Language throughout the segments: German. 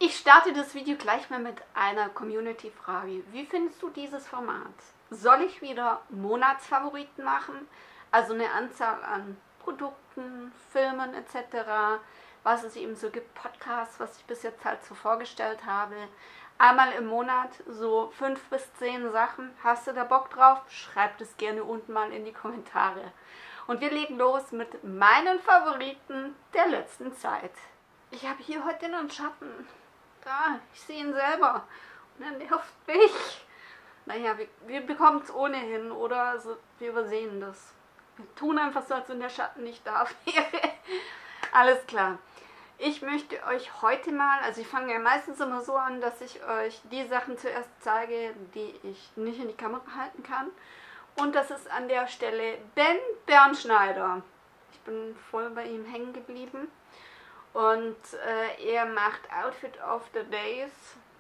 Ich starte das Video gleich mal mit einer Community-Frage. Wie findest du dieses Format? Soll ich wieder Monatsfavoriten machen? Also eine Anzahl an Produkten, Filmen etc., was es eben so gibt, Podcasts, was ich bis jetzt halt so vorgestellt habe. Einmal im Monat so 5 bis 10 Sachen. Hast du da Bock drauf? Schreib das gerne unten mal in die Kommentare. Und wir legen los mit meinen Favoriten der letzten Zeit. Ich habe hier heute einen Schatten. Da, ich sehe ihn selber. Und er nervt mich. Naja, wir bekommen es ohnehin, oder? Also, wir übersehen das. Wir tun einfach so, als wenn der Schatten nicht da wäre. Alles klar. Ich möchte euch heute mal, also ich fange ja meistens immer so an, dass ich euch die Sachen zuerst zeige, die ich nicht in die Kamera halten kann. Und das ist an der Stelle Ben Bernschneider. Ich bin voll bei ihm hängen geblieben. Und er macht Outfit of the Days.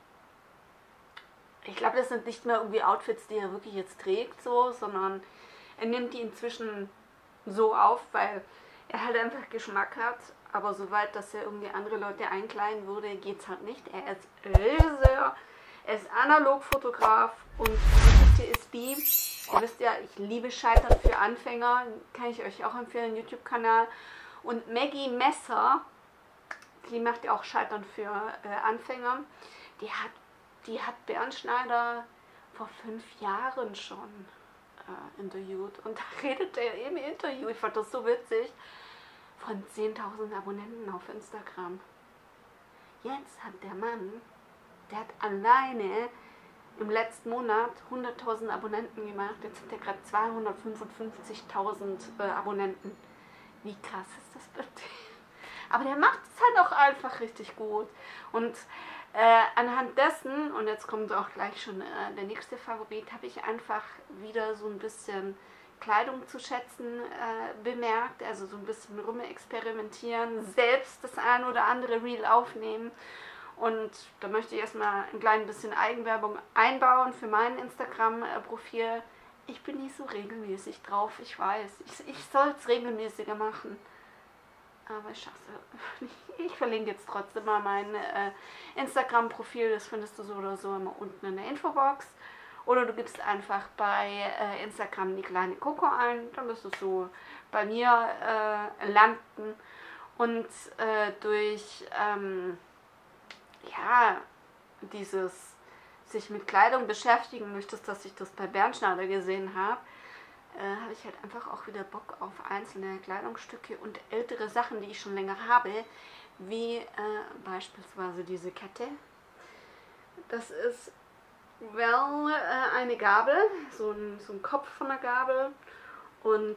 Ich glaube, das sind nicht mehr irgendwie Outfits, die er wirklich jetzt trägt, so, sondern er nimmt die inzwischen so auf, weil er halt einfach Geschmack hat. Aber soweit, dass er irgendwie andere Leute einkleiden würde, geht es halt nicht. Er ist Regisseur, er ist Analogfotograf und die Geschichte ist die, ihr wisst ja, ich liebe Scheitern für Anfänger, kann ich euch auch empfehlen, YouTube-Kanal. Und Maggie Messer, die macht ja auch Scheitern für Anfänger, die hat Bernschneider vor 5 Jahren schon interviewt. Und da redet er im Interview, ich fand das so witzig, von 10.000 Abonnenten auf Instagram. Jetzt hat der Mann, der hat alleine im letzten Monat 100.000 Abonnenten gemacht. Jetzt hat er gerade 255.000 Abonnenten. Wie krass ist das bitte? Aber der macht es halt auch einfach richtig gut. Und anhand dessen, und jetzt kommt auch gleich schon der nächste Favorit, habe ich einfach wieder so ein bisschen Kleidung zu schätzen bemerkt, also so ein bisschen rumexperimentieren, selbst das ein oder andere Reel aufnehmen. Und da möchte ich erstmal ein klein bisschen Eigenwerbung einbauen für mein Instagram-Profil. Ich bin nicht so regelmäßig drauf, ich weiß. Ich soll es regelmäßiger machen. Aber ich schaffe es. Ich verlinke jetzt trotzdem mal mein Instagram-Profil, das findest du so oder so immer unten in der Infobox. Oder du gibst einfach bei Instagram die kleine Coco ein, dann wirst du so bei mir landen. Und durch ja, dieses sich mit Kleidung beschäftigen, durch das, dass ich das bei Bernschneider gesehen habe, habe ich halt einfach auch wieder Bock auf einzelne Kleidungsstücke und ältere Sachen, die ich schon länger habe, wie beispielsweise diese Kette. Das ist eine Gabel, so ein Kopf von einer Gabel, und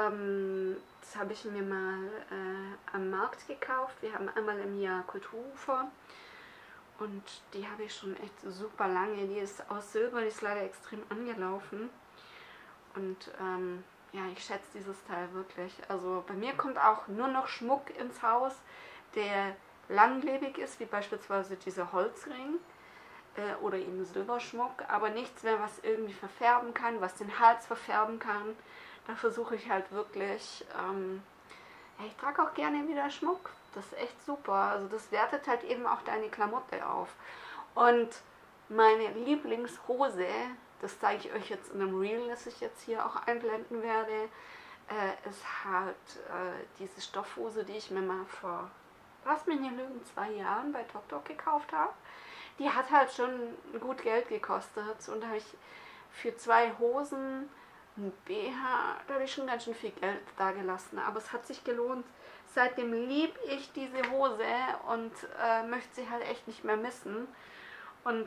das habe ich mir mal am Markt gekauft. Wir haben einmal im Jahr Kulturufer und die habe ich schon echt super lange. Die ist aus Silber, die ist leider extrem angelaufen und ja, ich schätze dieses Teil wirklich. Also bei mir kommt auch nur noch Schmuck ins Haus, der langlebig ist, wie beispielsweise dieser Holzring. Oder eben Silberschmuck, aber nichts mehr, was irgendwie verfärben kann, was den Hals verfärben kann. Da versuche ich halt wirklich, ja, ich trage auch gerne wieder Schmuck, das ist echt super, also das wertet halt eben auch deine Klamotte auf. Und meine Lieblingshose, das zeige ich euch jetzt in einem Reel, das ich jetzt hier auch einblenden werde, ist halt diese Stoffhose, die ich mir mal vor, lass mich nicht lügen, 2 Jahren bei TokTok gekauft habe. Die hat halt schon gut Geld gekostet und da habe ich für 2 Hosen, ein BH, da habe ich schon ganz schön viel Geld da gelassen, aber es hat sich gelohnt. Seitdem liebe ich diese Hose und möchte sie halt echt nicht mehr missen. Und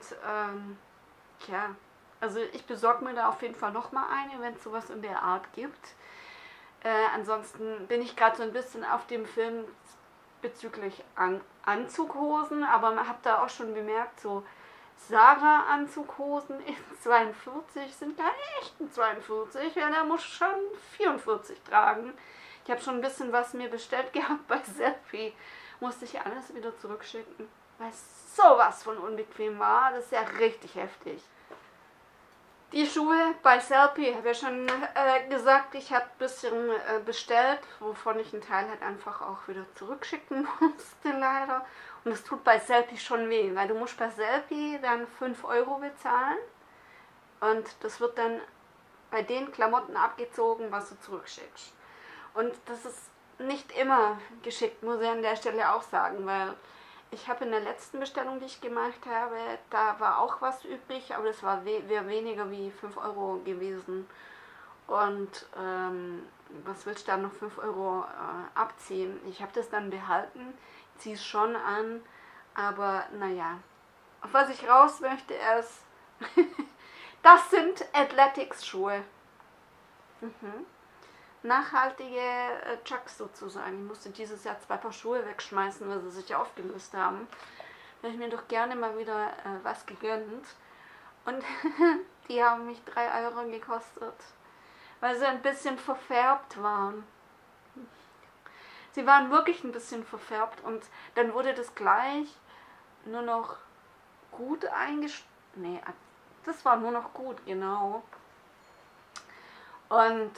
ja, also ich besorge mir da auf jeden Fall nochmal eine, wenn es sowas in der Art gibt. Ansonsten bin ich gerade so ein bisschen auf dem Film bezüglich Anzughosen, aber man hat da auch schon bemerkt, so Sarah-Anzughosen in 42 sind keine echten 42, ja, der muss schon 44 tragen. Ich habe schon ein bisschen was mir bestellt gehabt bei Selfie, musste ich alles wieder zurückschicken, weil es sowas von unbequem war, das ist ja richtig heftig. Die Schuhe bei Selfie, habe ich ja schon gesagt, ich habe ein bisschen bestellt, wovon ich einen Teil halt einfach auch wieder zurückschicken musste leider. Und es tut bei Selfie schon weh, weil du musst bei Selfie dann 5 Euro bezahlen und das wird dann bei den Klamotten abgezogen, was du zurückschickst. Und das ist nicht immer geschickt, muss ich an der Stelle auch sagen, weil ich habe in der letzten Bestellung, die ich gemacht habe, da war auch was übrig, aber das wäre weniger wie 5 Euro gewesen. Und was willst du da noch 5 Euro abziehen? Ich habe das dann behalten, ziehe es schon an, aber naja. Auf was ich raus möchte ist, das sind Athletics-Schuhe. Nachhaltige Chucks sozusagen. Ich musste dieses Jahr 2 Paar Schuhe wegschmeißen, weil sie sich aufgelöst haben. Da habe ich mir doch gerne mal wieder was gegönnt. Und die haben mich 3 Euro gekostet, weil sie ein bisschen verfärbt waren. Sie waren wirklich ein bisschen verfärbt und dann wurde das gleich nur noch gut eingestellt. Nee, das war nur noch gut, genau. Und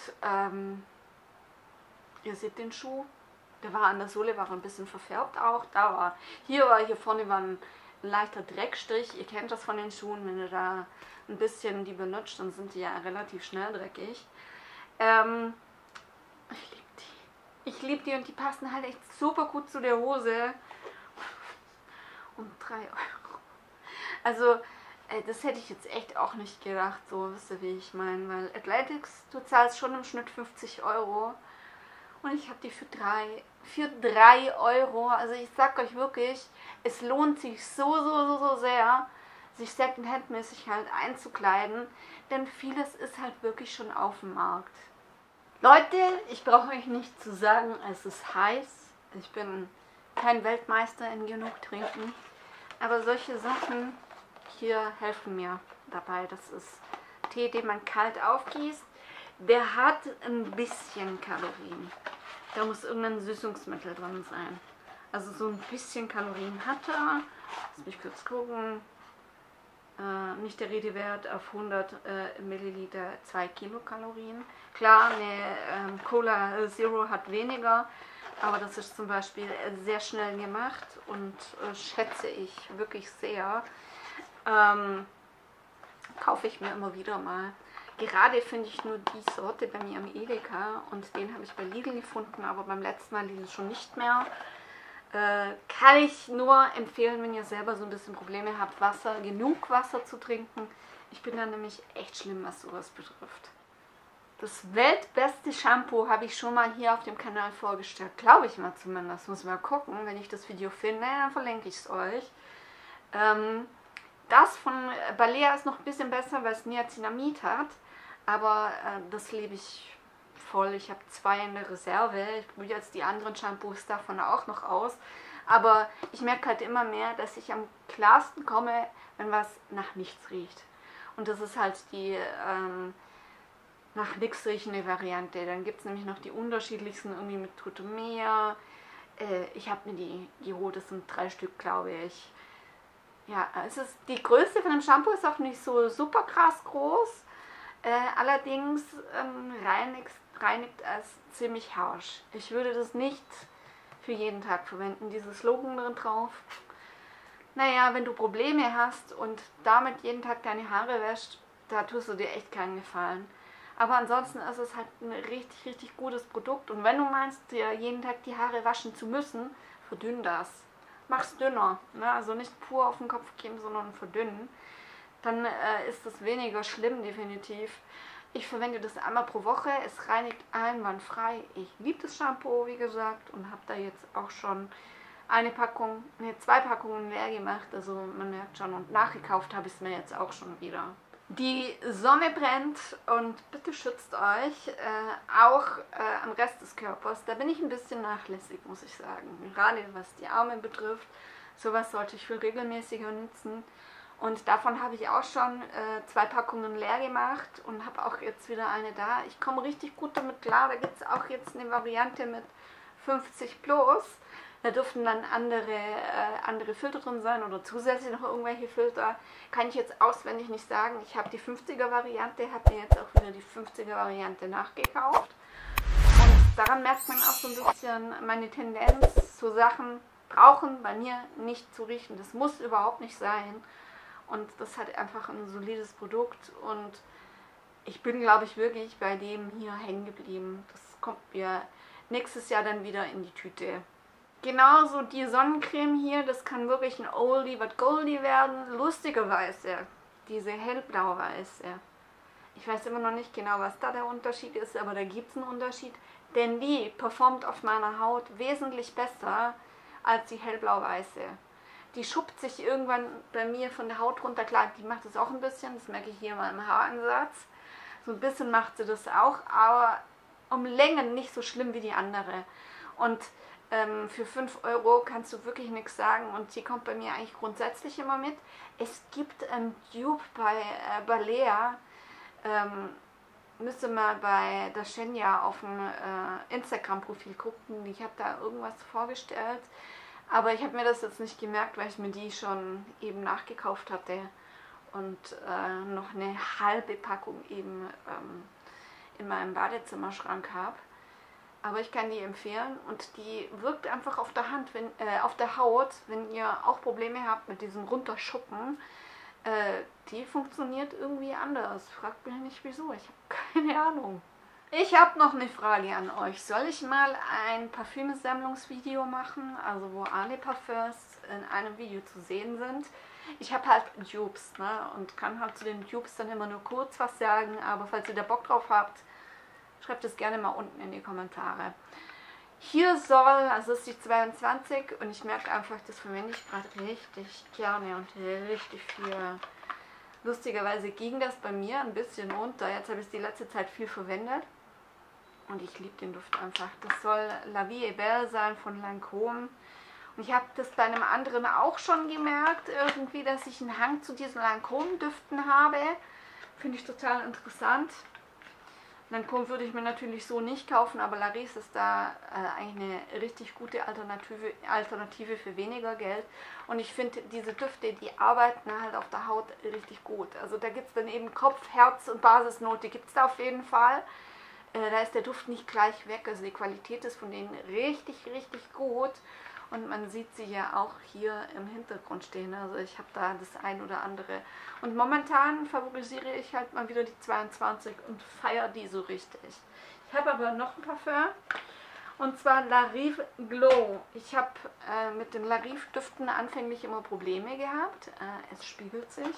ihr seht den Schuh, der war an der Sohle, war ein bisschen verfärbt auch. Hier vorne war ein leichter Dreckstrich. Ihr kennt das von den Schuhen, wenn ihr da ein bisschen die benutzt, dann sind die ja relativ schnell dreckig. Ich liebe die und die passen halt echt super gut zu der Hose. Um 3 Euro. Also, das hätte ich jetzt echt auch nicht gedacht, so, wisst ihr, wie ich meine, weil Athletics, du zahlst schon im Schnitt 50 Euro und ich habe die für 3 Euro, also ich sag euch wirklich, es lohnt sich so sehr, sich Secondhand-mäßig halt einzukleiden, denn vieles ist halt wirklich schon auf dem Markt. Leute, ich brauche euch nicht zu sagen, es ist heiß, ich bin kein Weltmeister in genug trinken, aber solche Sachen hier helfen mir dabei. Das ist Tee, den man kalt aufgießt. Der hat ein bisschen Kalorien. Da muss irgendein Süßungsmittel drin sein. Also so ein bisschen Kalorien hat er. Lass mich kurz gucken. Nicht der Rede wert, auf 100 Milliliter 2 Kilokalorien. Klar, eine Cola Zero hat weniger, aber das ist zum Beispiel sehr schnell gemacht und schätze ich wirklich sehr. Kaufe ich mir immer wieder mal. Gerade finde ich nur die Sorte bei mir am Edeka und den habe ich bei Lidl gefunden, aber beim letzten Mal Lidl schon nicht mehr. Kann ich nur empfehlen, wenn ihr selber so ein bisschen Probleme habt, genug Wasser zu trinken. Ich bin da nämlich echt schlimm, was sowas betrifft. Das weltbeste Shampoo habe ich schon mal hier auf dem Kanal vorgestellt. Glaube ich mal zumindest. Muss mal gucken. Wenn ich das Video finde, dann verlinke ich es euch. Das von Balea ist noch ein bisschen besser, weil es Niacinamid hat. Aber das liebe ich voll. Ich habe 2 in der Reserve. Ich probiere jetzt die anderen Shampoos davon auch noch aus. Aber ich merke halt immer mehr, dass ich am klarsten komme, wenn was nach nichts riecht. Und das ist halt die nach nichts riechende Variante. Dann gibt es nämlich noch die unterschiedlichsten, irgendwie mit Tutumea. Ich habe mir die geholt, das sind 3 Stück, glaube ich. Ja, die Größe von dem Shampoo ist auch nicht so super krass groß. Allerdings reinigt es ziemlich harsch. Ich würde das nicht für jeden Tag verwenden. Dieses Slogan drin drauf. Naja, wenn du Probleme hast und damit jeden Tag deine Haare wäschst, da tust du dir echt keinen Gefallen. Aber ansonsten ist es halt ein richtig gutes Produkt. Und wenn du meinst, dir jeden Tag die Haare waschen zu müssen, verdünn das. Mach's dünner. Ne? Also nicht pur auf den Kopf geben, sondern verdünnen. Dann ist das weniger schlimm, definitiv. Ich verwende das einmal pro Woche. Es reinigt einwandfrei. Ich liebe das Shampoo, wie gesagt, und habe da jetzt auch schon 2 Packungen leer gemacht. Also man merkt schon, und nachgekauft habe ich es mir jetzt auch schon wieder. Die Sonne brennt und bitte schützt euch auch am Rest des Körpers. Da bin ich ein bisschen nachlässig, muss ich sagen. Gerade was die Arme betrifft. Sowas sollte ich viel regelmäßiger nutzen. Und davon habe ich auch schon 2 Packungen leer gemacht und habe auch jetzt wieder eine da. Ich komme richtig gut damit klar. Da gibt es auch jetzt eine Variante mit 50 plus. Da dürften dann andere Filter drin sein oder zusätzlich noch irgendwelche Filter. Kann ich jetzt auswendig nicht sagen. Ich habe die 50er Variante, habe mir jetzt auch wieder die 50er Variante nachgekauft. Und daran merkt man auch so ein bisschen meine Tendenz zu Sachen brauchen bei mir nicht zu riechen. Das muss überhaupt nicht sein. Und das hat einfach ein solides Produkt. Und ich bin, glaube ich, wirklich bei dem hier hängen geblieben. Das kommt mir nächstes Jahr dann wieder in die Tüte. Genauso die Sonnencreme hier, das kann wirklich ein Oldie but Goldie werden. Lustigerweise, diese hellblau-weiße. Ich weiß immer noch nicht genau, was da der Unterschied ist, aber da gibt es einen Unterschied. Denn die performt auf meiner Haut wesentlich besser als die hellblau-weiße. Die schuppt sich irgendwann bei mir von der Haut runter. Klar, die macht das auch ein bisschen, das merke ich hier mal im Haaransatz. So ein bisschen macht sie das auch, aber um Längen nicht so schlimm wie die andere. Und für 5 Euro kannst du wirklich nichts sagen und die kommt bei mir eigentlich grundsätzlich immer mit. Es gibt Dupe bei Balea, müsste mal bei der Shenya auf dem Instagram-Profil gucken. Ich habe da irgendwas vorgestellt, aber ich habe mir das jetzt nicht gemerkt, weil ich mir die schon eben nachgekauft hatte und noch eine halbe Packung eben in meinem Badezimmerschrank habe. Aber ich kann die empfehlen und die wirkt einfach auf der Hand, auf der Haut, wenn ihr auch Probleme habt mit diesem Runterschuppen. Die funktioniert irgendwie anders. Fragt mich nicht wieso, ich habe keine Ahnung. Ich habe noch eine Frage an euch. Soll ich mal ein Parfümsammlungsvideo machen, also wo alle Parfums in einem Video zu sehen sind? Ich habe halt Dupes, ne? Und kann halt zu den Dupes dann immer nur kurz was sagen, aber falls ihr da Bock drauf habt, schreibt es gerne mal unten in die Kommentare. Hier soll, also ist die 22 und ich merke einfach, das verwende ich gerade richtig gerne und richtig viel. Lustigerweise ging das bei mir ein bisschen runter. Jetzt habe ich es die letzte Zeit viel verwendet und ich liebe den Duft einfach. Das soll La Vie est Belle sein von Lancôme. Und ich habe das bei einem anderen auch schon gemerkt, irgendwie, dass ich einen Hang zu diesen Lancôme-Düften habe. Finde ich total interessant. Lancôme würde ich mir natürlich so nicht kaufen, aber La Riche ist da eigentlich eine richtig gute Alternative für weniger Geld. Und ich finde, diese Düfte, die arbeiten halt auf der Haut richtig gut. Also da gibt es dann eben Kopf-, Herz- und Basisnote, gibt es da auf jeden Fall. Da ist der Duft nicht gleich weg, also die Qualität ist von denen richtig, richtig gut. Und man sieht sie ja auch hier im Hintergrund stehen. Also ich habe da das ein oder andere. Und momentan favorisiere ich halt mal wieder die 22 und feiere die so richtig. Ich habe aber noch ein Parfum. Und zwar La Rive Glow. Ich habe mit den La Rive Düften anfänglich immer Probleme gehabt. Es spiegelt sich.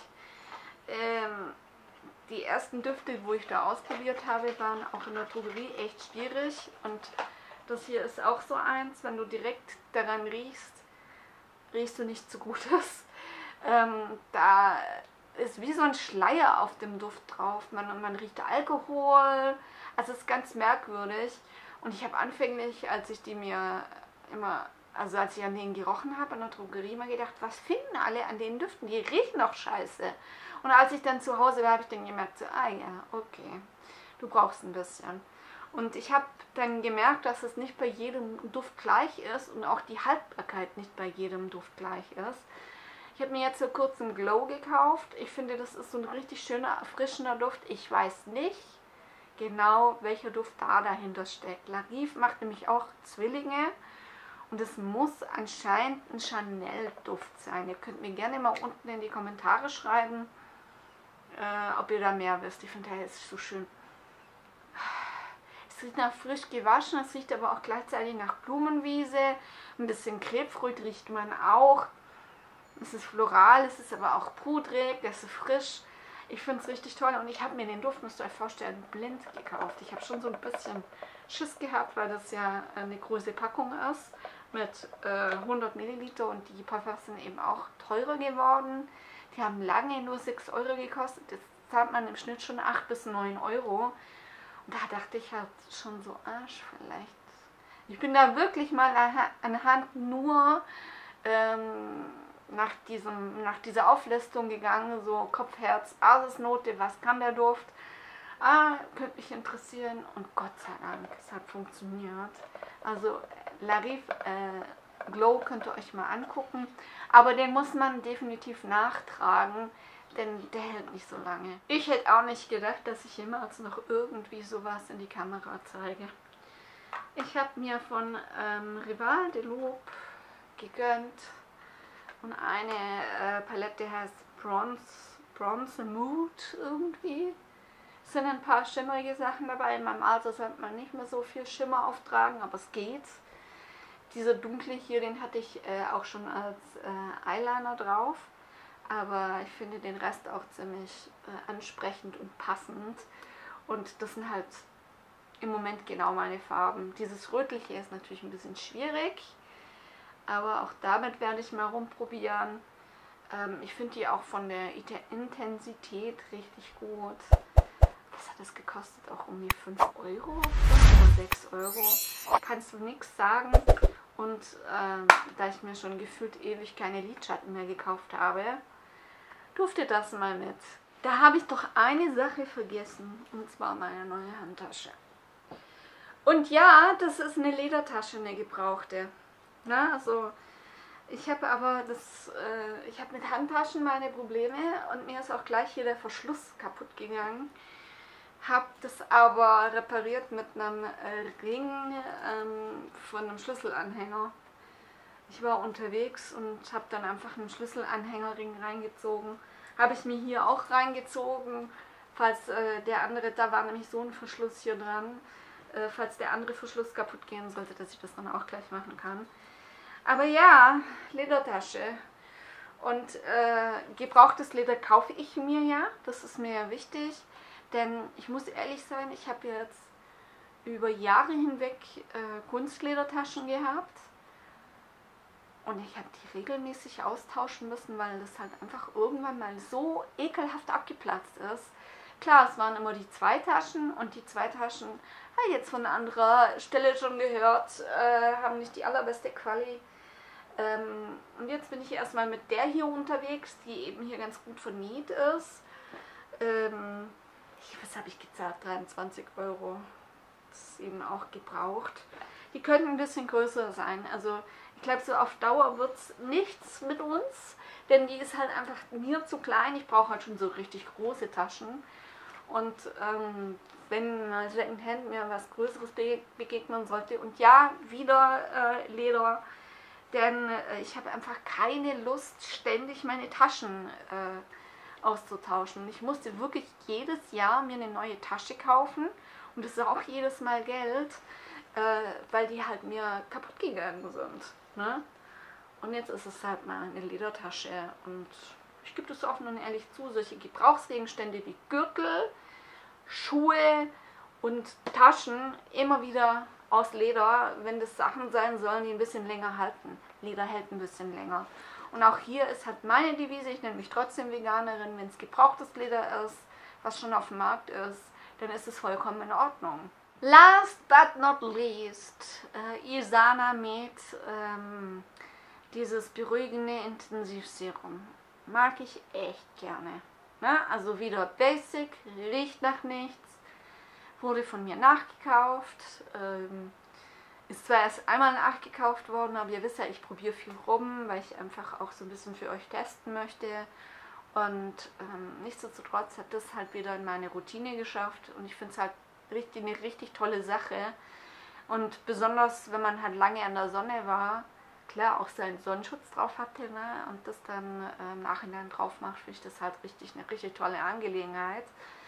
Die ersten Düfte, wo ich da ausprobiert habe, waren auch in der Drogerie echt schwierig. Und das hier ist auch so eins, wenn du direkt daran riechst, riechst du nichts so Gutes. Da ist wie so ein Schleier auf dem Duft drauf. Man riecht Alkohol. Also es ist ganz merkwürdig. Und ich habe anfänglich, als ich die mir immer, also als ich an denen gerochen habe, in der Drogerie mal gedacht, was finden alle an den Düften? Die riechen doch scheiße. Und als ich dann zu Hause war, habe ich dann gemerkt, so, ah ja, okay, du brauchst ein bisschen. Und ich habe dann gemerkt, dass es nicht bei jedem Duft gleich ist und auch die Haltbarkeit nicht bei jedem Duft gleich ist. Ich habe mir jetzt vor kurzem Glow gekauft. Ich finde, das ist so ein richtig schöner, erfrischender Duft. Ich weiß nicht genau, welcher Duft da dahinter steckt. La Rive macht nämlich auch Zwillinge und es muss anscheinend ein Chanel-Duft sein. Ihr könnt mir gerne mal unten in die Kommentare schreiben, ob ihr da mehr wisst. Ich finde, der ist so schön. Es riecht nach frisch gewaschen, es riecht aber auch gleichzeitig nach Blumenwiese. Ein bisschen Grapefruit riecht man auch. Es ist floral, es ist aber auch pudrig, es ist frisch. Ich finde es richtig toll und ich habe mir den Duft, müsst ihr euch vorstellen, blind gekauft. Ich habe schon so ein bisschen Schiss gehabt, weil das ja eine große Packung ist mit 100 Milliliter und die Parfums sind eben auch teurer geworden. Die haben lange nur 6 Euro gekostet, jetzt zahlt man im Schnitt schon 8 bis 9 Euro. Und da dachte ich halt schon so, Arsch vielleicht. Ich bin da wirklich mal anhand nur nach dieser Auflistung gegangen, so Kopf, Herz, Basisnote, was kann der Duft? Könnte mich interessieren und Gott sei Dank, es hat funktioniert. Also La Rive Glow könnt ihr euch mal angucken. Aber den muss man definitiv nachtragen, denn der hält nicht so lange. Ich hätte auch nicht gedacht, dass ich jemals noch irgendwie sowas in die Kamera zeige. Ich habe mir von Rival de Loop gegönnt und eine Palette, die heißt Bronze Mood irgendwie. Es sind ein paar schimmerige Sachen dabei. In meinem Alter sollte man nicht mehr so viel Schimmer auftragen, aber es geht. Dieser dunkle hier, den hatte ich auch schon als Eyeliner drauf. Aber ich finde den Rest auch ziemlich ansprechend und passend. Und das sind halt im Moment genau meine Farben. Dieses Rötliche ist natürlich ein bisschen schwierig. Aber auch damit werde ich mal rumprobieren. Ich finde die auch von der Intensität richtig gut. Was hat das gekostet? Auch um die 5 Euro? 5 oder 6 Euro. Kannst du nichts sagen. Und da ich mir schon gefühlt ewig keine Lidschatten mehr gekauft habe, durfte das mal mit. Da habe ich doch eine Sache vergessen. Und zwar meine neue Handtasche. Und ja, das ist eine Ledertasche, eine gebrauchte. Na, also ich habe aber ich habe mit Handtaschen meine Probleme und mir ist auch gleich hier der Verschluss kaputt gegangen. Habe das aber repariert mit einem Ring von einem Schlüsselanhänger. Ich war unterwegs und habe dann einfach einen Schlüsselanhängerring reingezogen. Habe ich mir hier auch reingezogen, falls der andere, da war nämlich so ein Verschluss hier dran, falls der andere Verschluss kaputt gehen sollte, dass ich das dann auch gleich machen kann. Aber ja, Ledertasche. Und gebrauchtes Leder kaufe ich mir ja, das ist mir ja wichtig. Denn ich muss ehrlich sein, ich habe jetzt über Jahre hinweg Kunstledertaschen gehabt. Und ich habe die regelmäßig austauschen müssen, weil das halt einfach irgendwann mal so ekelhaft abgeplatzt ist. Klar, es waren immer die zwei Taschen und die zwei Taschen, jetzt von anderer Stelle schon gehört, haben nicht die allerbeste Quali. Und jetzt bin ich erstmal mit der hier unterwegs, die eben hier ganz gut vernäht ist. Was habe ich gezahlt? 23 Euro. Das ist eben auch gebraucht. Die könnten ein bisschen größer sein. Also ich glaube, so auf Dauer wird es nichts mit uns, denn die ist halt einfach mir zu klein. Ich brauche halt schon so richtig große Taschen. Und wenn Secondhand mir was Größeres begegnen sollte, und ja, wieder Leder, denn ich habe einfach keine Lust, ständig meine Taschen auszutauschen. Ich musste wirklich jedes Jahr mir eine neue Tasche kaufen und das ist auch jedes Mal Geld, weil die halt mir kaputt gegangen sind. Ne? Und jetzt ist es halt mal eine Ledertasche und ich gebe das offen und ehrlich zu, solche Gebrauchsgegenstände wie Gürtel, Schuhe und Taschen immer wieder aus Leder, wenn das Sachen sein sollen, die ein bisschen länger halten. Leder hält ein bisschen länger. Und auch hier ist halt meine Devise, ich nenne mich trotzdem Veganerin, wenn es gebrauchtes Leder ist, was schon auf dem Markt ist, dann ist es vollkommen in Ordnung. Last but not least, Isana mit dieses beruhigende Intensivserum. Mag ich echt gerne. Ne? Also wieder basic, riecht nach nichts, wurde von mir nachgekauft. Ist zwar erst einmal nachgekauft worden, aber ihr wisst ja, ich probiere viel rum, weil ich einfach auch so ein bisschen für euch testen möchte. Und nichtsdestotrotz hat das halt wieder in meine Routine geschafft und ich finde es halt eine richtig tolle Sache. Und besonders, wenn man halt lange an der Sonne war, klar auch seinen Sonnenschutz drauf hatte, ne, und das dann im Nachhinein drauf macht, finde ich das halt eine richtig tolle Angelegenheit.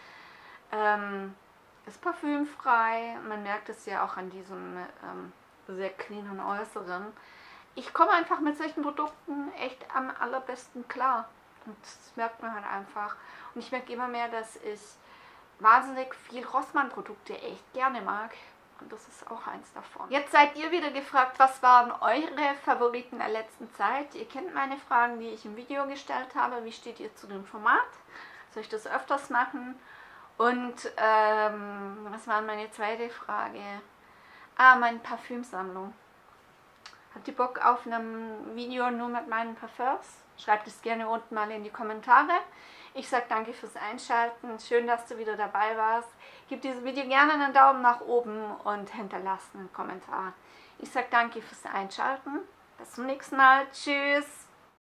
Ist parfümfrei, man merkt es ja auch an diesem sehr cleanen Äußeren. Ich komme einfach mit solchen Produkten echt am allerbesten klar. Und das merkt man halt einfach. Und ich merke immer mehr, dass ich wahnsinnig viel Rossmann-Produkte echt gerne mag. Und das ist auch eins davon. Jetzt seid ihr wieder gefragt, was waren eure Favoriten der letzten Zeit? Ihr kennt meine Fragen, die ich im Video gestellt habe. Wie steht ihr zu dem Format? Soll ich das öfters machen? Und was war meine zweite Frage? Meine Parfümsammlung. Habt ihr Bock auf ein Video nur mit meinen Parfums? Schreibt es gerne unten mal in die Kommentare. Ich sage danke fürs Einschalten. Schön, dass du wieder dabei warst. Gib diesem Video gerne einen Daumen nach oben und hinterlass einen Kommentar. Ich sage danke fürs Einschalten Bis zum nächsten Mal. Tschüss.